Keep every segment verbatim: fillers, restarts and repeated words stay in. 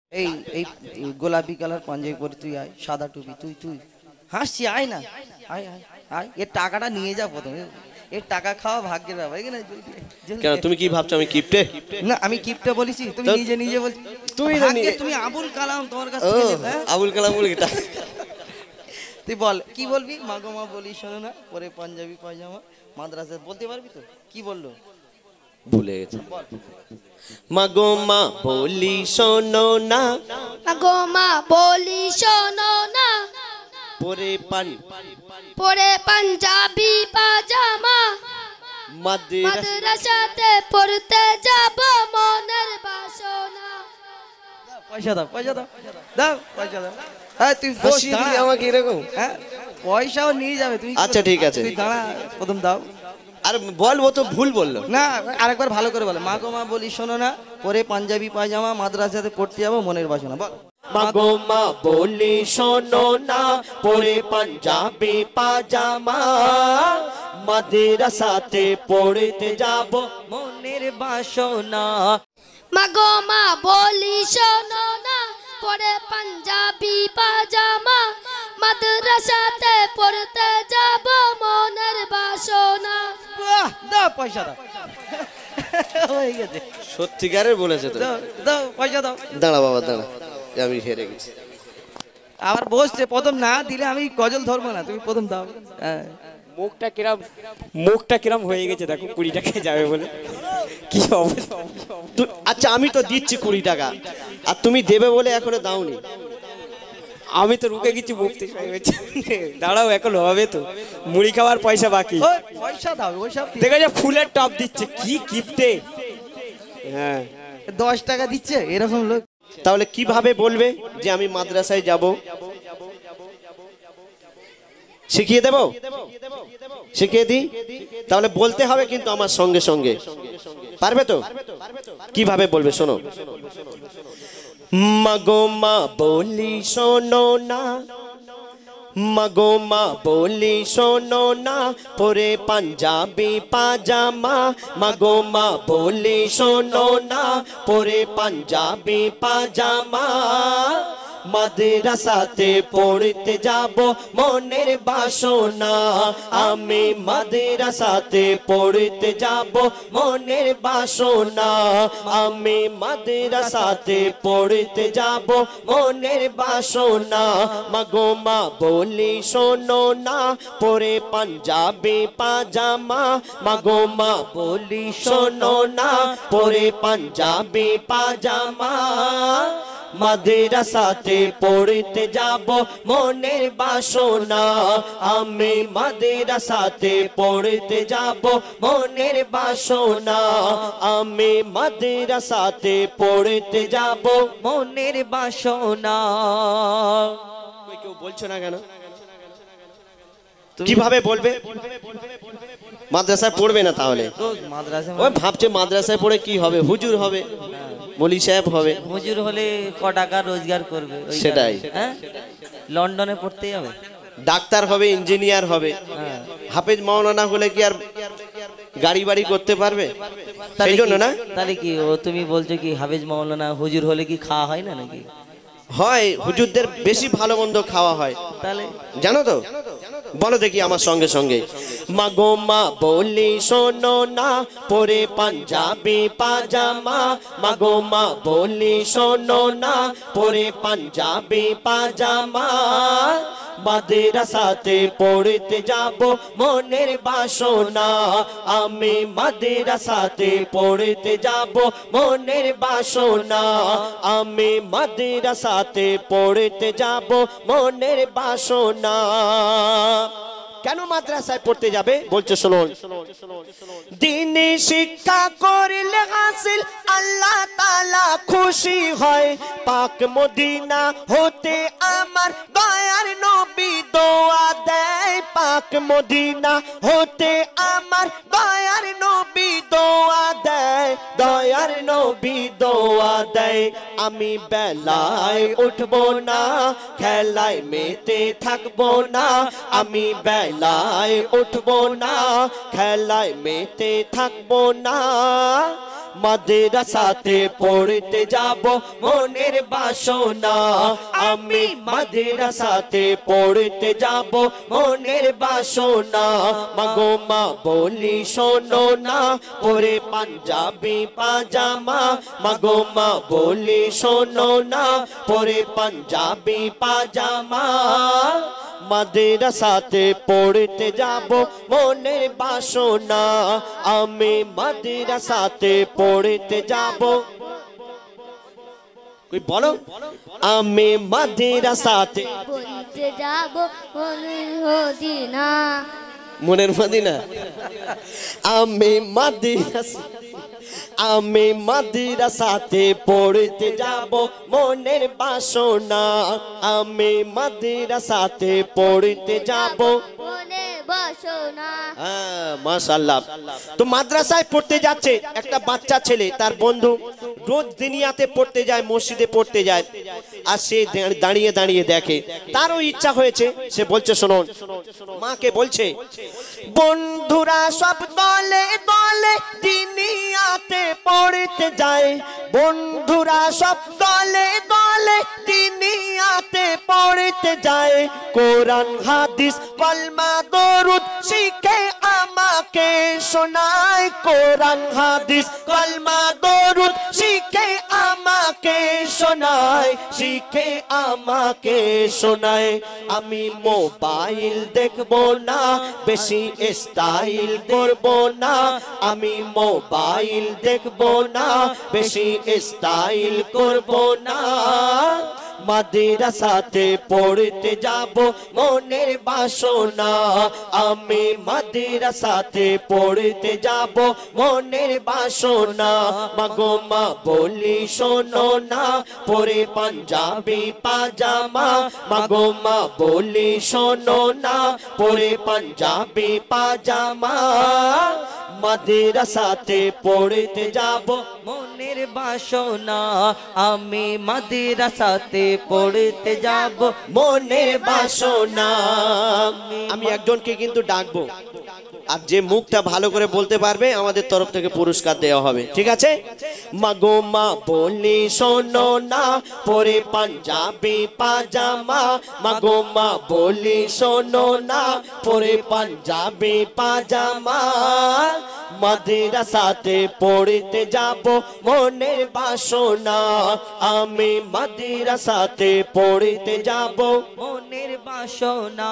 এই এই গোলাপি কালার পাঞ্জাবি পরে তুই আয়, সাদা টুপি, তুই তুই হাসছি, আয় না, আয় আয় আয়, এর টাকাটা নিয়ে যা প্রথমে, এর টাকা খাওয়া ভাগ্যের ব্যাপার। এখানে কেন তুমি কি ভাবছো আমি কিপটে? না আমি কিপটে বলেছি, তুমি নিজে নিজে বলছি। তুই তুমি আবুল কালাম, তোমার কাছে আবুল কালাম বলে এটা তুই বল কি বলবি? মা গো মা বলি শোনো না, পরে পাঞ্জাবি পায়জামা মাদ্রাসা বলতে পারবি তো? কি বললো? ভুলে গেছে। মাগো মা বলি শোনো না, মাগো মা বলি শোনো না, পরে পান পরে পাঞ্জাবি পাজামা মাদ্রাসাতে পড়তে যাব মনের বাসনা। পয়সা দাও, পয়সা দাও, দাও পয়সা দাও। হ্যাঁ তুই বস, দিলি আমাকে এরকম। হ্যাঁ পয়সাও নিয়ে যাবে তুই। আচ্ছা ঠিক আছে, তুই দাঁড়া, প্রথম দাও। আর বলবো তো ভুল বললো না, আরেকবার ভালো করে বলে। মা গো মা বলি শোনো না, পরে পাঞ্জাবি পায়জামা মাদ্রাসাতে পড়তে যাবো মনের বাসনা। বল মাগো মা বলি শোনো না, পরে পাঞ্জাবি পাজামা মাদ্রাসাতে পড়তে যাব মনের বাসনা। মাগো মা বলি শোনো না, পরে পাঞ্জাবি পাজামা মাদ্রাসাতে পড়তে যাব মনের বাসনা। বাহ, দাও পয়সা দাও। হয়ে গেছে, সত্যিকারের বলেছে তো। দাও দাও পয়সা দাও। দাঁড়া বাবা দাঁড়া, আমি হেরে গেছি। আবার বসছে, প্রথম না দিলে আমি গজল ধরবো না, তুমি প্রথম দাও। হ্যাঁ মুখটা কিরম মুখটা কিরম হয়ে গেছে দেখো, কুড়ি টাকা যাবে বলে কি অবস্থা। আচ্ছা আমি তো দিচ্ছি কুড়ি টাকা, আর তুমি দেবে বলে এখনো দাওনি। আমি তো রুকে গেছি মুফতি সাহেবের জন্যে। দাঁড়াও এখন হবে তো, মুড়ি খাওয়ার পয়সা বাকি। ওই পয়সা দাও, ওইসব দিয়ে- দেখো যে ফুলের টপ দিচ্ছে, কি গিফটে। হ্যাঁ দশ টাকা দিচ্ছে এরকম লোক। তাহলে কিভাবে বলবে যে আমি মাদ্রাসায় যাব? শিখিয়ে দেব, শিখিয়ে দিই। তাহলে বলতে হবে কিন্তু আমার সঙ্গে সঙ্গে, পারবে তো? কিভাবে বলবে শোনো। মাগো মা বলি শোনো না, মাগো মা বলি শোনো না, পরে পাঞ্জাবি পাজামা মাগো মা বলি শোনো না, পরে পাঞ্জাবি পাজামা মাদ্রাসাতে পড়তে যাব মনের বাসনা। আমি মাদ্রাসাতে পড়তে যাব মনের বাসনা। আমি মাদ্রাসাতে পড়তে যাব মনের বাসনা। মাগো মা বলি শোনো না, পরে পাঞ্জাবি পাজামা মাগো মা বলি শোনো না, পরে পাঞ্জাবি পাজামা মাদ্রাসাতে পড়তে যাব মনের বাসনা। আমি মাদ্রাসাতে পড়তে যাব মনের বাসনা। আমি মাদ্রাসাতে পড়তে যাব মনের বাসনা। কেউ বলছো না কেন? কিভাবে বলবে? মাদ্রাসায় পড়বে না তাহলে? মাদ্রাসা ওই ভাবছে মাদ্রাসায় পড়ে কি হবে, হুজুর হবে, মলি সাহেব হবে। হুজুর হলে ক টাকা রোজগার করবে? সেটাই। হ্যাঁ লন্ডনে পড়তে যাবে, ডাক্তার হবে, ইঞ্জিনিয়ার হবে। হাফেজ মাওলানা হলে কি আর গাড়ি বাড়ি করতে পারবে? সেই জন্য না। তাহলে কি ও তুমি বলছো কি হাফেজ মাওলানা হুজুর হলে কি খাওয়া হয় না নাকি? হয়, হুজুরদের বেশি ভালো মন্দ খাওয়া হয়, তাহলে জানো তো? বলো দেখি আমার সঙ্গে সঙ্গে। মাগো মা বলি শোনো না, পরে পাঞ্জাবি পাজামা মাগো মা বলি শোনো না, পরে পাঞ্জাবি পাজামা মাদ্রাসাতে পড়তে যাব মনের বাসনা। আমি মাদ্রাসাতে পড়তে যাব মনের বাসনা। আমি মাদ্রাসাতে পড়তে যাব মনের বাসনা। কেন মাদ্রাসায় পড়তে যাবে বলছে শুনুন। দ্বীনি শিক্ষা করলে হাসিল আল্লাহ তাআলা খুশি হয়। পাক মদিনা হতে আমার দয়ার নবী দোয়া দেয়। পাক মদিনা হতে আমার দয়ার নবী দোয়া দেয়। দয়ার নবী দোয়া দেয়। আমি বেলায় উঠবো না, খেলায় মেতে থাকবো না। আমি বেলায় উঠবো না, খেলায় মেতে থাকবো না। মাদ্রাসাতে পড়তে যাব মনের বাসনা আমি মাদ্রাসাতে পড়তে যাব মনের বাসনা মাগো মা বলি শোনো না পরে পাঞ্জাবি পাজামা মাগো মা বলি শোনো না পরে পাঞ্জাবি পাজামা মাদ্রাসাতে পড়তে যাব মনের বাসনা আমি মাদ্রাসাতে পড়তে যাব কই বলো আমি মাদ্রাসাতে পড়তে যাব মনের মদিনা মনের মদিনা আমি মাদ্রাসা আমি মাদ্রাসাতে পড়তে যাব মনের বাসনা আমি মাদ্রাসাতে পড়তে যাব মনের বাসনা হ্যাঁ মাশাআল্লাহ তো মাদ্রাসায় পড়তে যাচ্ছে একটা বাচ্চা ছেলে তার বন্ধু রোজ দিনিয়াতে পড়তে যায় মসজিদে পড়তে যায় আর সে দাঁড়িয়ে দাঁড়িয়ে দেখে তারও ইচ্ছা হয়েছে সে বলছে শুনুন মাকে বলছে বন্ধুরা সব দলে দলে দিনিয়াতে পড়তে যায় বন্ধুরা সব দলে দলে দিনিয়াতে পড়তে যায় কোরআন হাদিস কলমা দরুদ শিখে আমাকে শোনায় কোরআন হাদিস কলমা দরুদ শিখে আমাকে শোনায় শিখে আমাকে শোনায় আমি মোবাইল দেখব না বেশি স্টাইল করব না আমি মোবাইল দেখব না বেশি স্টাইল করব না মাদ্রাসাতে পড়তে যাব মনের বাসনা আমি মাদ্রাসাতে পড়তে যাব মনের বাসনা মাগো মা বলি শোনো না পরে পাঞ্জাবি পাজামা মাগো মা বলি শোনো না পরে পাঞ্জাবি পাজামা মাদ্রাসাতে পড়তে যাব মনের বাসনা আমি মাদ্রাসাতে পড়তে যাব মনের বাসনা আমি একজনকে কিন্তু ডাকবো আর যে মুখটা ভালো করে বলতে পারবে আমাদের তরফ থেকে পুরস্কার দেওয়া হবে ঠিক আছে মাগো মা বলি শোনো না পরে পাঞ্জাবি পাজামা মাগো মা বলি শোনো না পরে পাঞ্জাবি পাজামা মাদ্রাসাতে পড়তে যাব মনের বাসনা আমি মাদ্রাসাতে পড়তে যাব মনের বাসনা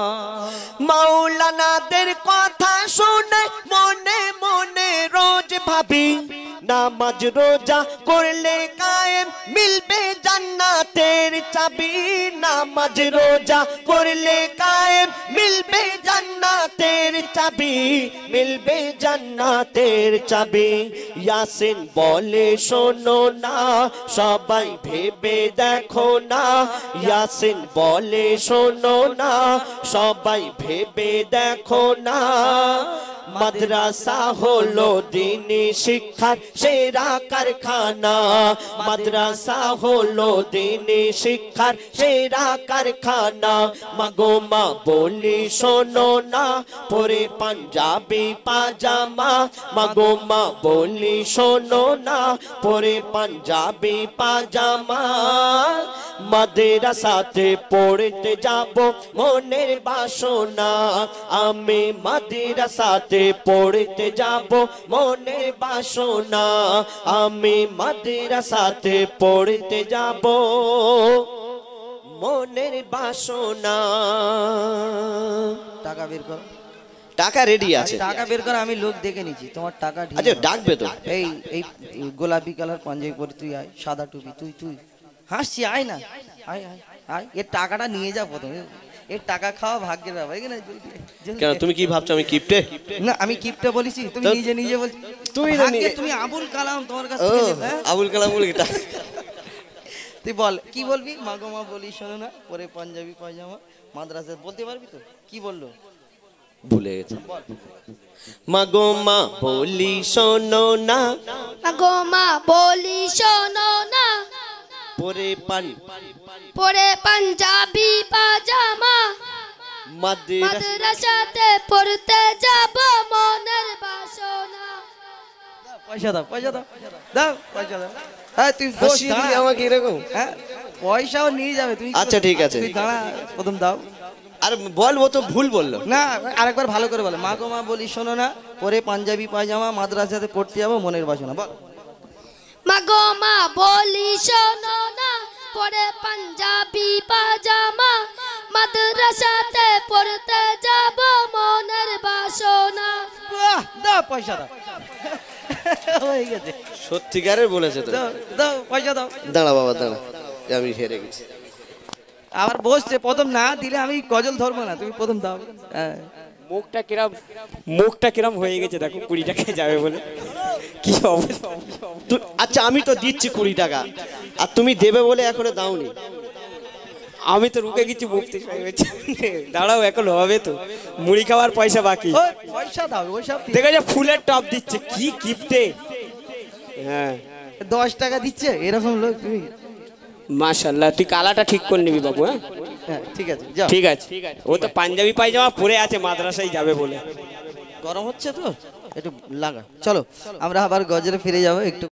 মাওলানাদের কথা শুনে মনে মনে রোজ ভাবি নামাজ রোজা করলে কায়েম মিলবে জান্নাতের চাবি নামাজ রোজা করলে কায়েম মিলবে জান্নাতের চাবি মিলবে জান্নাতের চাবি ইয়াসিন বলে শোনো না সবাই ভেবে দেখো না ইয়াসিন বলে শোনো না সবাই ভেবে দেখো না মাদ্রাসা হলো দ্বীনি শিক্ষার সেরা কারখানা মাদ্রাসা হলো দ্বীনি শিক্ষার সেরা কারখানা মাগো মা বলি শোনো না পরে পাঞ্জাবি পাজামা মাগো মা বলি শোনো না পরে পাঞ্জাবি পাজামা মাদ্রাসাতে পড়তে যাব মনের বাসনা আমি মাদ্রাসাতে পড়তে যাব মনের বাসনা আমি মাদ্রাসাতে পড়তে যাব মনের বাসনা টাকা বের করো টাকা রেডি আছে টাকা বের করো আমি লোক দেখে নিছি তোমার টাকা ঠিক আচ্ছা ডাকবে তো এই এই গোলাপি কালার পাঞ্জাবি পরে তুই আয় সাদা টুপি তুই তুই হাসছি আয় না আয় আয় আয় এর টাকাটা নিয়ে যা প্রথমে এর টাকা খাওয়া ভাগ্যের ব্যাপার এখানে কেন তুমি কি ভাবছো আমি কিপটে না আমি কিপটে বলেছি তুমি নিজে নিজে বলছো তুমি ভাগ্যে তুমি আবুল কালাম তোমার কাছে থেকে নেবে, হ্যাঁ? আবুল কালাম বলে কি টাকা তুই বল কি বলবি মাগো মা বলি শোনো না পরে পাঞ্জাবি পায়জামা মাদ্রাসা বলতে পারবি তো কি বললো ভুলে গেছে মাগো মা বলি শোনো না মাগো মা বলি শোনো না পরে পান পরে পাঞ্জাবি পাজামা মাদ্রাসা মাদ্রাসাতে পড়তে যাব মনের বাসনা পয়সা দাও পয়সা দাও দাও পয়সা দাও হ্যাঁ তুই বস, হাসিয়ে দিলি দাঁড়া। আমাকে এরকম। হ্যাঁ পয়সাও নিয়ে যাবে তুই আচ্ছা, ঠিক আছে। তুই দাঁড়া প্রথম দাও আর বলবো তো ভুল বললো। না আরেকবার ভালো করে বলে মা গো মা বলি শোনো না পরে পাঞ্জাবি পায়জামা মাদ্রাসাতে পড়তে যাবো মনের বাসনা বল মাগো মা বলি শোনো না পরে পাঞ্জাবি পাজামা মাদ্রাসাতে পড়তে যাব মনের বাসনা। বাহ, দাও পয়সা দাও হয়ে গেছে সত্যিকারের বলেছে তো। দাও দাও পয়সা দাও দাঁড়া বাবা দাঁড়া, আমি হেরে গেছি। আবার বসছে প্রথম না দিলে আমি গজল ধরবো না তুমি প্রথম দাও হ্যাঁ মুখটা কিরম মুখটা কিরম হয়ে গেছে দেখো, কুড়ি টাকায় যাবে বলে কি অবস্থা। তু- আচ্ছা আমি তো দিচ্ছি কুড়ি টাকা, আর তুমি দেবে বলে এখনো দাওনি। আমি তো রুকে গেছি মুফতি সাহেবের জন্যে। দাঁড়াও এখন হবে তো, মুড়ি খাওয়ার পয়সা বাকি। ওই পয়সা দাও ওইসব দি- দেখো যে ফুলের টপ দিচ্ছে, কি গিফটে। হ্যাঁ দশ টাকা দিচ্ছে এরকম লোক তুমি মাশাল্লাহ, তুই কালাটা ঠিক করে নিবি বাবু। হ্যাঁ হ্যাঁ ঠিক আছে যাও ঠিক আছে, ও তো পাঞ্জাবি পায়জামা পরে আছে মাদ্রাসায় যাবে বলে। গরম হচ্ছে তো একটু লাগা চলো আমরা আবার গজরে ফিরে যাবো একটু